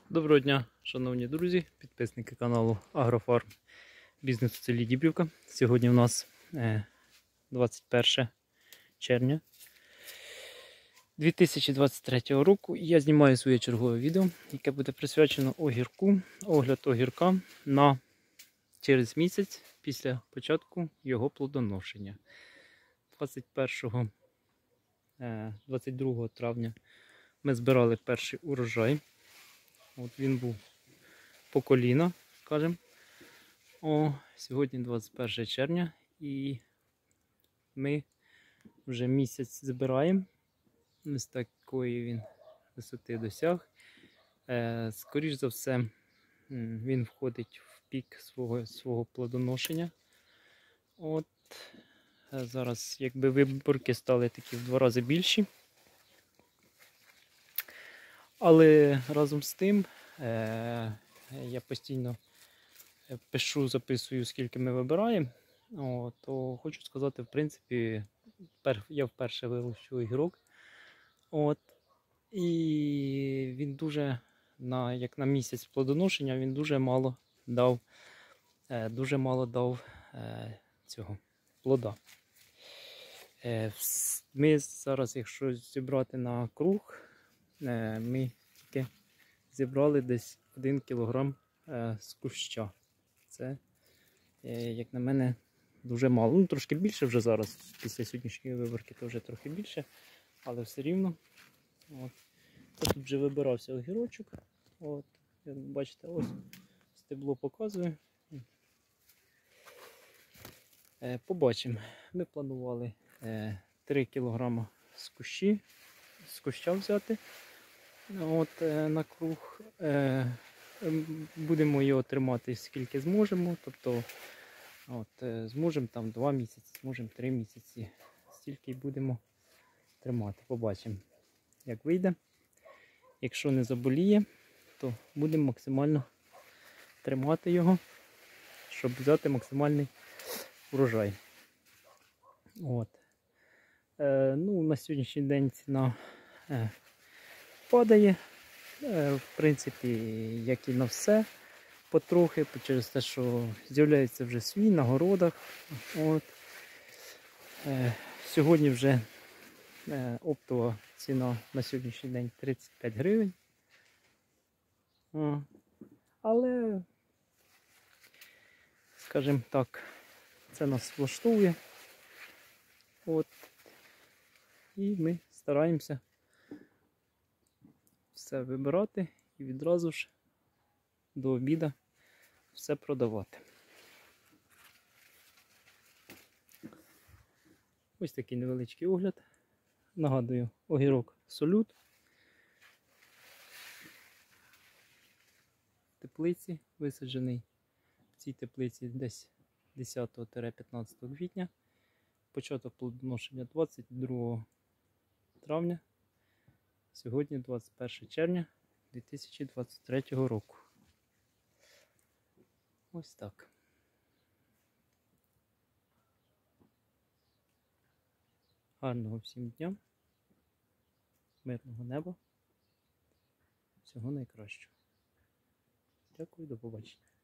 Доброго дня, шановні друзі, підписники каналу Агрофарм Бізнес у селі Дібрівка. Сьогодні у нас 21 червня 2023 року. І я знімаю своє чергове відео, яке буде присвячено огірку, огляд огірка через місяць після початку його плодоношення. 22 травня ми збирали перший урожай. От він був по коліна, скажімо. Сьогодні 21 червня і ми вже місяць збираємо. Ось такої він висоти досяг. Скоріш за все, він входить в пік свого плодоношення. От зараз якби виборки стали такі в 2 рази більші. Але разом з тим я постійно пишу, записую, скільки ми вибираємо. То хочу сказати, в принципі, я вперше вирощую огірок. І він дуже, як на місяць плодоношення, він дуже мало дав цього плода. Ми зараз, якщо зібрати на круг, ми тільки зібрали десь 1 кілограм з куща. Це, як на мене, дуже мало. Ну, трошки більше вже зараз, після сьогоднішньої виборки, то вже трохи більше, але все рівно. Тут вже вибирався огірочок. Як бачите, ось стебло показує. Побачимо. Ми планували 3 кілограма з куща взяти на круг. Будемо його тримати скільки зможемо, тобто зможемо там 2 місяці, зможемо 3 місяці, стільки й будемо тримати, побачимо, як вийде. Якщо не заболіє, то будемо максимально тримати його, щоб взяти максимальний урожай. На сьогоднішній день ціна падає, в принципі, як і на все, потрохи, через те, що з'являється вже свій на городах. Сьогодні вже оптова ціна на сьогоднішній день 35 гривень. Але, скажімо так, це нас влаштовує. І ми стараємося все вибирати і відразу ж до обіду все продавати. Ось такий невеличкий огляд. Нагадую, огірок Солют. В теплиці висаджений в цій теплиці десь 10-15 квітня. Початок плодоношення 22 травня. Сьогодні 21 червня 2023 року. Ось так. Гарного всім дня, мирного неба, всього найкращого. Дякую, до побачення.